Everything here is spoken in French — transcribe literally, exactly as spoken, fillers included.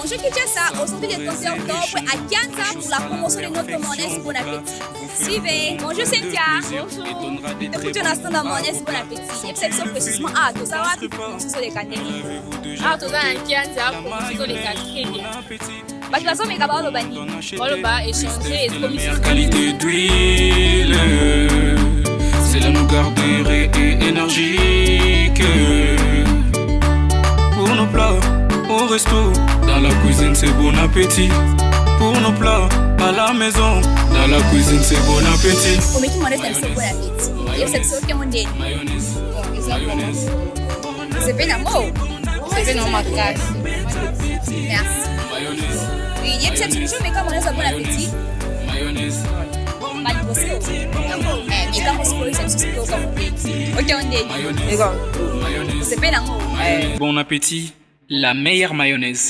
Je quitte ça aujourd'hui le trente et un octobre à Kianza pour la promotion de notre mayonnaise Bon Appétit. Suivez. Bonjour Cynthia. Bonjour. Écoutez un instant dans mayonnaise Bon Appétit. Exception précisément à tout ça va pour sur les cannes. Ah, tout ça en Kianza pour sur les cannes. Très bien. Parce que la somme est capable de bani. On le va échanger et communiquer. Qualité d'huile, c'est là nous garder et énergique. Pour nos plats, au resto, dans la cuisine c'est bon appétit. Pour nos plats, à la maison, dans la cuisine c'est bon appétit. Pour mettre mon reste c'est bon appétit. Et c'est ce que mon dit. Mayonnaise. C'est bien amour. C'est bien normal. Merci. Mayonnaise. Oui, il y a une solution mais comme on est bon appétit. Mayonnaise. Mal bossé. Eh, mais comme on se pose c'est ce que comme on dit. OK, on dit. Mayonnaise. C'est bien amour. Bon appétit, la meilleure mayonnaise.